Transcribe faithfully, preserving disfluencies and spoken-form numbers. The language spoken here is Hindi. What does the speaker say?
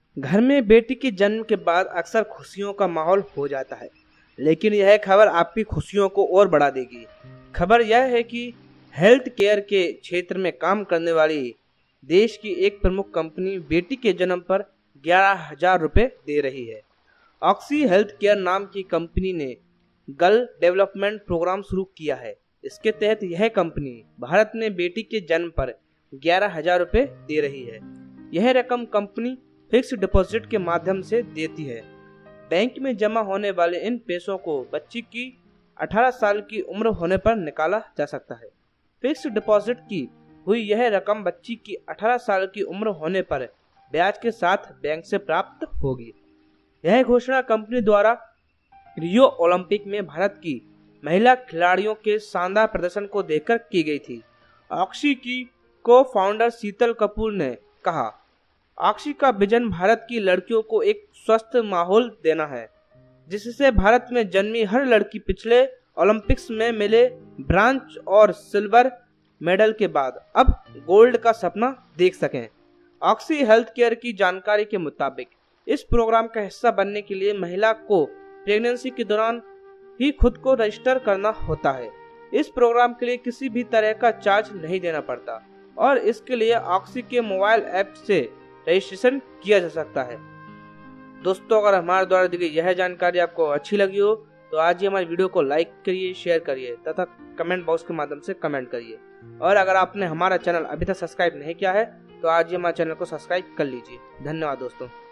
घर में बेटी के जन्म के बाद अक्सर खुशियों का माहौल हो जाता है, लेकिन यह खबर आपकी खुशियों को और बढ़ा देगी। खबर यह है कि हेल्थ केयर के क्षेत्र में काम करने वाली देश की एक प्रमुख कंपनी बेटी के जन्म पर ग्यारह हजार रुपये दे रही है। ऑक्सी हेल्थ केयर नाम की कंपनी ने गर्ल डेवलपमेंट प्रोग्राम शुरू किया है। इसके तहत यह कंपनी भारत में बेटी के जन्म पर ग्यारह हजार रुपये दे रही है। यह रकम कंपनी फिक्स डिपॉजिट के माध्यम से देती है। बैंक में जमा होने वाले इन पैसों को बच्ची की अठारह साल की उम्र होने पर निकाला जा सकता है। फिक्स डिपॉजिट की हुई यह रकम बच्ची की अठारह साल की उम्र होने पर ब्याज के साथ बैंक से प्राप्त होगी। यह घोषणा कंपनी द्वारा रियो ओलंपिक में भारत की महिला खिलाड़ियों के शानदार प्रदर्शन को देखकर की गई थी। ऑक्सी की को फाउंडर शीतल कपूर ने कहा, ऑक्सी का विजन भारत की लड़कियों को एक स्वस्थ माहौल देना है, जिससे भारत में जन्मी हर लड़की पिछले ओलंपिक्स में मिले ब्रांज और सिल्वर मेडल के बाद अब गोल्ड का सपना देख सकें। ऑक्सी हेल्थ केयर की जानकारी के मुताबिक इस प्रोग्राम का हिस्सा बनने के लिए महिला को प्रेगनेंसी के दौरान ही खुद को रजिस्टर करना होता है। इस प्रोग्राम के लिए किसी भी तरह का चार्ज नहीं देना पड़ता और इसके लिए ऑक्सी के मोबाइल ऐप से रजिस्ट्रेशन किया जा सकता है। दोस्तों, अगर हमारे द्वारा दी गई यह जानकारी आपको अच्छी लगी हो तो आज ही हमारी वीडियो को लाइक करिए, शेयर करिए तथा कमेंट बॉक्स के माध्यम से कमेंट करिए। और अगर आपने हमारा चैनल अभी तक सब्सक्राइब नहीं किया है तो आज ही हमारे चैनल को सब्सक्राइब कर लीजिए। धन्यवाद दोस्तों।